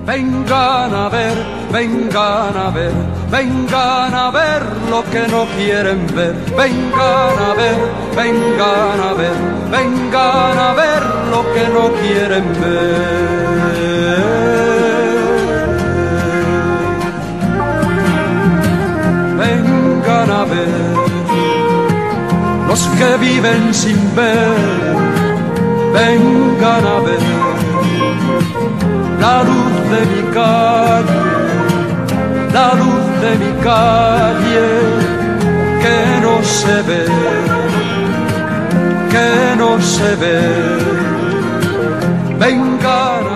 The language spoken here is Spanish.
Vengan a ver, vengan a ver, vengan a ver lo que no quieren ver. Vengan a ver, vengan a ver, vengan a ver lo que no quieren ver. Vengan a ver los que viven sin ver. Vengan a ver la luz de mi calle, la luz de mi calle, que no se ve, que no se ve. Vengan